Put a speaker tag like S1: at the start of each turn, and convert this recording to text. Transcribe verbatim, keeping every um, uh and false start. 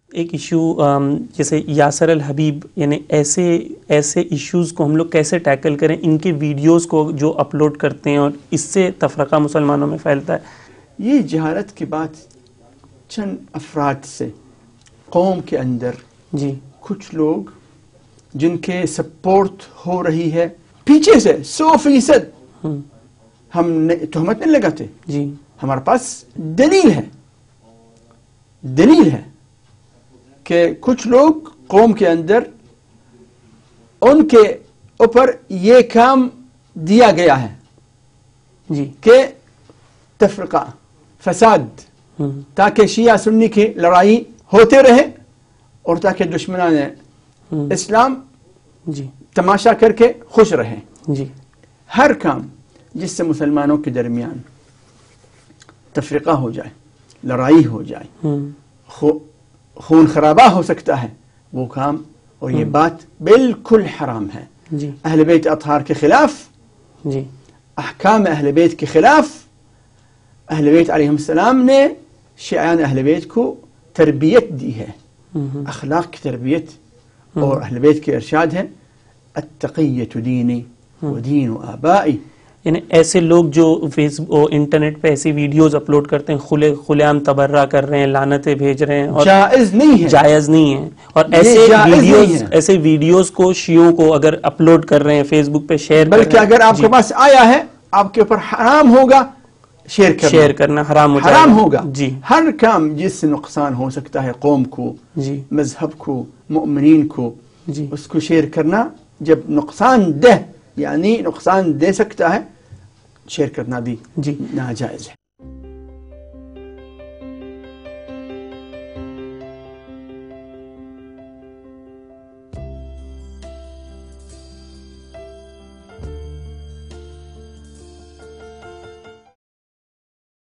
S1: ایک ایشو جیسے یاسر الحبیب، یعنی ایسے ایسے ایشوز کو ہم لوگ کیسے ٹیکل کریں؟ ان کے ویڈیوز کو جو اپلوڈ کرتے ہیں اور اس سے تفرقہ مسلمانوں میں پھیلتا ہے.
S2: یہ جہالت کی بات چند افراد سے قوم کے اندر
S1: جی
S2: کچھ لوگ جن کے سپورٹ ہو رہی ہے پیچھے سے سو فیصد ہم تہمت نہیں لگاتے.
S1: جی
S2: ہمارے پاس دلیل ہے دلیل ہے کہ کچھ لوگ قوم کے اندر ان کے اوپر یہ کام دیا گیا ہے
S1: جی
S2: کہ تفرقہ فساد، تاکہ شیعہ سنی کی لڑائی ہوتے رہے اور تاکہ دشمنان اسلام
S1: جی
S2: تماشا کر کے خوش رہیں.
S1: جی
S2: ہر کام جس سے مسلمانوں کے درمیان تفرقہ ہو جائے، لڑائی ہو جائے، خون خرابہ ہو سکتا ہے، وہ کام اور یہ بات بالکل حرام ہے.
S1: جی
S2: اہل بیت اطہار کے خلاف،
S1: جی
S2: احکام اہل بیت کے خلاف. اہل بیت علیہ السلام نے شیعان اہل بیت کو تربیت دی ہے، اخلاق کی تربیت، اور اہل بیت کے ارشاد ہے التقیۃ دینی و دین آبائی.
S1: یعنی ایسے لوگ جو فیس انٹرنیٹ پہ ایسی ویڈیوز اپلوڈ کرتے ہیں، کھلے کھلے عام تبرہ کر رہے ہیں، لعنتیں بھیج رہے ہیں، اور
S2: جائز نہیں ہے،
S1: جائز نہیں ہے. اور ایسے ویڈیوز ایسے ویڈیوز کو شیعوں کو اگر اپلوڈ کر رہے ہیں فیس بک پہ شیئر،
S2: بلکہ اگر آپ کے پاس آیا ہے آپ کے اوپر حرام ہوگا شیئر کرنا،
S1: شیئر کرنا حرام ہو جائے گا.
S2: حرام ہوگا.
S1: جی
S2: ہر کام جس سے نقصان ہو سکتا ہے قوم کو،
S1: جی
S2: مذہب کو، مؤمنین کو،
S1: جی
S2: اس کو شیئر کرنا جب نقصان دہ یعنی نقصان دے سکتا ہے، شیئر کرنا بھی
S1: جی
S2: ناجائز ہے.